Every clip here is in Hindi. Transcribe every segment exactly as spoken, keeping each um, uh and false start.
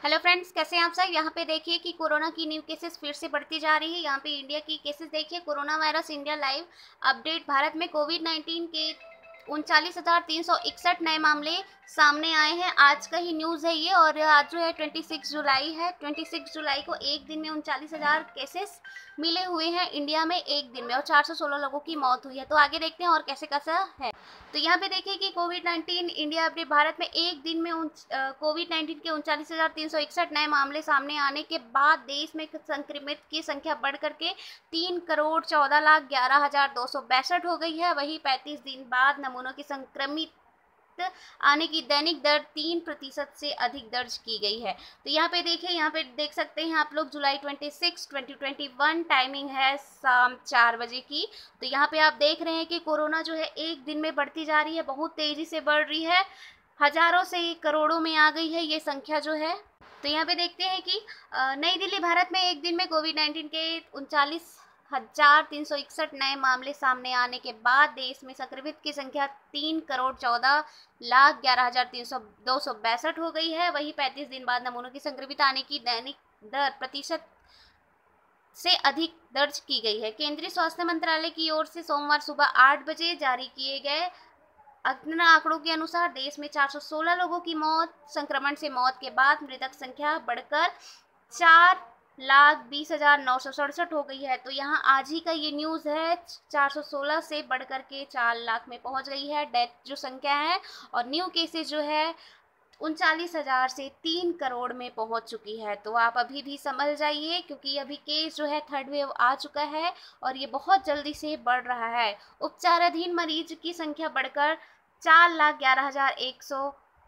हेलो फ्रेंड्स, कैसे हैं आप सब। यहाँ पे देखिए कि कोरोना की न्यू केसेस फिर से बढ़ती जा रही है। यहाँ पे इंडिया की केसेस देखिए। Corona virus India live update. Bharat में कोविड नाइन्टीन के उनचालीस हजार तीन सौ इकसठ नए मामले सामने आए हैं। आज का ही न्यूज़ है ये। और आज जो है छब्बीस जुलाई है। छब्बीस जुलाई को एक दिन में उनचालीस हजार केसेस मिले हुए हैं इंडिया में एक दिन में, और चार सौ सोलह लोगों की मौत हुई है। तो आगे देखते हैं और कैसे कैसा है। तो यहाँ पे देखिए कि covid nineteen India update. Bharat में एक दिन में कोविड नाइन्टीन के उनचालीस हजार तीन सौ इकसठ नए मामले सामने आने के बाद देश में संक्रमित की संख्या बढ़ करके तीन करोड़ चौदह लाख ग्यारह हजार दो सौ बैसठ हो गई है। वही पैंतीस दिन बाद नमूनों की संक्रमित आने की दैनिक दर तीन प्रतिशत से अधिक दर्ज की गई है। तो यहाँ पे देखिए, यहाँ पे देख सकते हैं आप लोग जुलाई छब्बीस ट्वेंटी ट्वेंटी वन, टाइमिंग है शाम चार बजे की। तो यहाँ पे आप देख रहे हैं कि कोरोना जो है एक दिन में बढ़ती जा रही है, बहुत तेजी से बढ़ रही है। हजारों से करोड़ों में आ गई है ये संख्या जो है। तो यहाँ पे देखते हैं कि नई दिल्ली, भारत में एक दिन में कोविड नाइन्टीन के उनचालीस हजार तीन सौ इकसठ नए मामले सामने आने के बाद देश में संक्रमित की संख्या तीन करोड़ चौदह लाख ग्यारह हजार तीन सौ दो सौ बैसठ हो गई है। वही पैंतीस दिन बाद नमूनों की संक्रमित आने की दैनिक दर प्रतिशत से अधिक दर्ज की गई है। केंद्रीय स्वास्थ्य मंत्रालय की ओर से सोमवार सुबह आठ बजे जारी किए गए अग्न आंकड़ों के अनुसार देश में चार सौ सोलह लोगों की मौत, संक्रमण से मौत के बाद मृतक संख्या बढ़कर चार लाख बीस हजार नौ सौ सड़सठ हो गई है। तो यहाँ आज ही का ये न्यूज़ है, चार सौ सोलह से बढ़ करके चार लाख में पहुँच गई है डेथ जो संख्या है। और न्यू केसेस जो है उनचालीस हजार से तीन करोड़ में पहुंच चुकी है। तो आप अभी भी संभल जाइए, क्योंकि अभी केस जो है थर्ड वेव आ चुका है और ये बहुत जल्दी से बढ़ रहा है। उपचाराधीन मरीज की संख्या बढ़कर चार लाख ग्यारह हजार एक सौ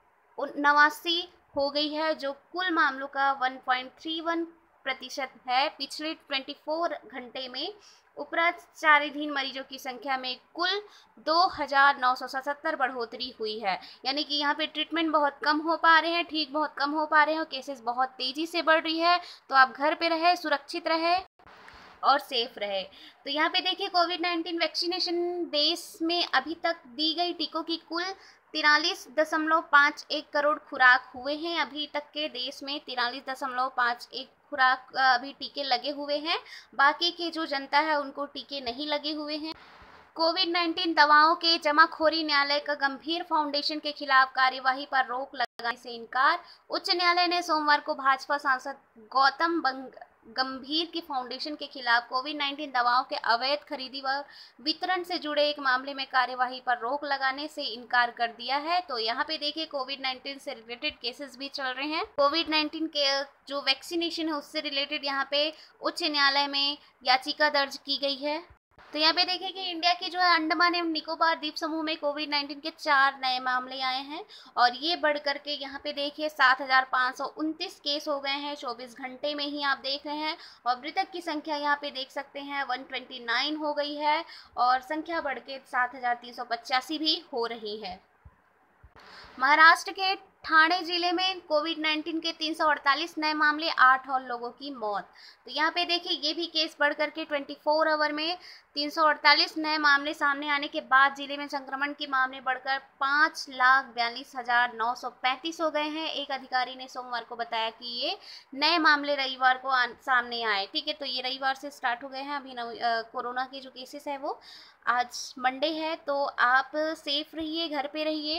नवासी हो गई है, जो कुल मामलों का वन पॉइंट थ्री वन प्रतिशत है। पिछले चौबीस घंटे में उपचाराधीन मरीजों की संख्या में कुल दो हजार नौ सौ सतहत्तर बढ़ोतरी हुई है। यानी कि यहाँ पे ट्रीटमेंट बहुत कम हो पा रहे हैं, ठीक बहुत कम हो पा रहे हैं, और केसेस बहुत तेजी से बढ़ रही है। तो आप घर पे रहे, सुरक्षित रहे और सेफ रहे। तो यहाँ पे देखिए, कोविड नाइन्टीन वैक्सीनेशन देश में अभी तक दी गई टीकों की कुल तिरालीस दशमलव पाँच एक करोड़ खुराक हुए हैं। अभी तक के देश में तिरालीस दशमलव पाँच एक खुराक अभी टीके लगे हुए हैं। बाकी की जो जनता है उनको टीके नहीं लगे हुए हैं। कोविड नाइन्टीन दवाओं के जमाखोरी, न्यायालय का गंभीर फाउंडेशन के खिलाफ कार्यवाही पर रोक लगाने से इनकार। उच्च न्यायालय ने सोमवार को भाजपा सांसद गौतम गंभीर की फाउंडेशन के खिलाफ कोविड नाइन्टीन दवाओं के अवैध खरीदी व वितरण से जुड़े एक मामले में कार्यवाही पर रोक लगाने से इनकार कर दिया है। तो यहाँ पे देखिए, कोविड नाइन्टीन से रिलेटेड केसेस भी चल रहे हैं। कोविड नाइन्टीन के जो वैक्सीनेशन है उससे रिलेटेड यहाँ पे उच्च न्यायालय में याचिका दर्ज की गई है। तो यहाँ पे देखिए कि इंडिया की जो है अंडमान एवं निकोबार द्वीप समूह में कोविड नाइन्टीन के चार नए मामले आए हैं, और ये बढ़ करके यहाँ पे देखिए सात हजार पाँच सौ उनतीस केस हो गए हैं चौबीस घंटे में ही, आप देख रहे हैं। और मृतक की संख्या यहाँ पे देख सकते हैं एक सौ उनतीस हो गई है, और संख्या बढ़ के सात हजार तीन सौ पचासी भी हो रही है। महाराष्ट्र के ठाणे जिले में कोविड नाइन्टीन के तीन सौ अड़तालीस नए मामले, आठ और लोगों की मौत। तो यहाँ पे देखिए, ये भी केस बढ़ करके चौबीस आवर में तीन सौ अड़तालीस नए मामले सामने आने के बाद जिले में संक्रमण के मामले बढ़कर पाँच लाख बयालीस हजार नौ सौ पैंतीस हो गए हैं। एक अधिकारी ने सोमवार को बताया कि ये नए मामले रविवार को सामने आए। ठीक है, तो ये रविवार से स्टार्ट हो गए हैं। अभी कोरोना के जो केसेस है वो आज मंडे है। तो आप सेफ रहिए, घर पे रहिए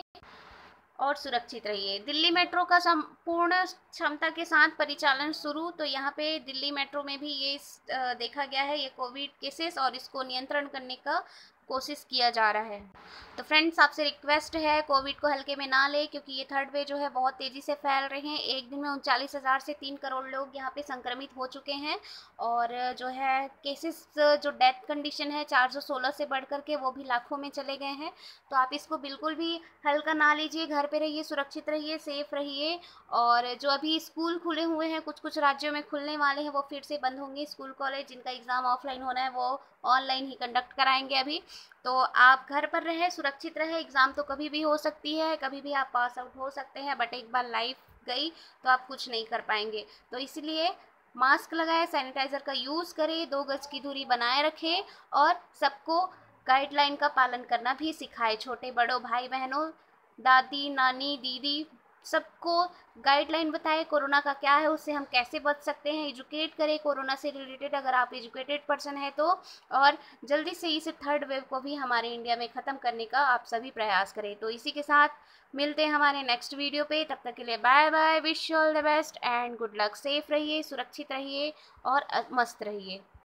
और सुरक्षित रहिए। दिल्ली मेट्रो का संपूर्ण क्षमता के साथ परिचालन शुरू। तो यहाँ पे दिल्ली मेट्रो में भी ये देखा गया है ये कोविड केसेस, और इसको नियंत्रण करने का कोशिश किया जा रहा है। तो फ्रेंड्स, आपसे रिक्वेस्ट है, कोविड को हल्के में ना ले, क्योंकि ये थर्ड वेव जो है बहुत तेज़ी से फैल रहे हैं। एक दिन में उनचालीस हज़ार से तीन करोड़ लोग यहाँ पे संक्रमित हो चुके हैं, और जो है केसेस जो डेथ कंडीशन है चार सौ सोलह से बढ़ करके वो भी लाखों में चले गए हैं। तो आप इसको बिल्कुल भी हल्का ना लीजिए, घर पे रहिए, सुरक्षित रहिए, सेफ रहिए। और जो अभी स्कूल खुले हुए हैं, कुछ कुछ राज्यों में खुलने वाले हैं, वो फिर से बंद होंगे। स्कूल कॉलेज जिनका एग्ज़ाम ऑफलाइन होना है वो ऑनलाइन ही कंडक्ट कराएंगे अभी। तो आप घर पर रहे, सुरक्षित रहे। एग्ज़ाम तो कभी भी हो सकती है, कभी भी आप पास आउट हो सकते हैं, बट एक बार लाइफ गई तो आप कुछ नहीं कर पाएंगे। तो इसलिए मास्क लगाएं, सैनिटाइज़र का यूज़ करें, दो गज की दूरी बनाए रखें, और सबको गाइडलाइन का पालन करना भी सिखाएं। छोटे बड़ों, भाई बहनों, दादी नानी दीदी, सबको गाइडलाइन बताएं कोरोना का क्या है, उससे हम कैसे बच सकते हैं, एजुकेट करें कोरोना से रिलेटेड अगर आप एजुकेटेड पर्सन है तो, और जल्दी से इस थर्ड वेव को भी हमारे इंडिया में ख़त्म करने का आप सभी प्रयास करें। तो इसी के साथ मिलते हैं हमारे नेक्स्ट वीडियो पे, तब तक के लिए bye bye, wish you all the best and good luck, safe रहिए, सुरक्षित रहिए और मस्त रहिए।